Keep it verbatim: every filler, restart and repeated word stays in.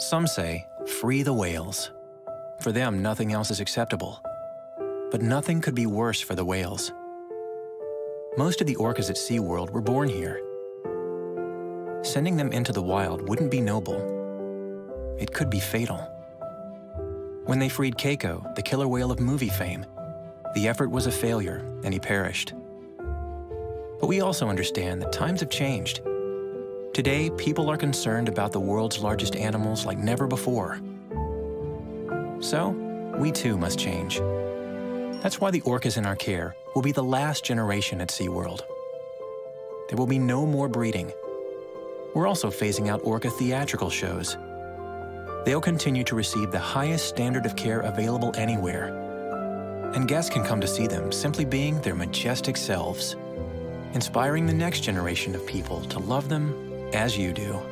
Some say, free the whales. For them, nothing else is acceptable. But nothing could be worse for the whales. Most of the orcas at SeaWorld were born here. Sending them into the wild wouldn't be noble. It could be fatal. When they freed Keiko, the killer whale of movie fame, the effort was a failure and he perished. But we also understand that times have changed. Today, people are concerned about the world's largest animals like never before. So, we too must change. That's why the orcas in our care will be the last generation at SeaWorld. There will be no more breeding. We're also phasing out orca theatrical shows. They'll continue to receive the highest standard of care available anywhere. And guests can come to see them simply being their majestic selves, inspiring the next generation of people to love them as you do.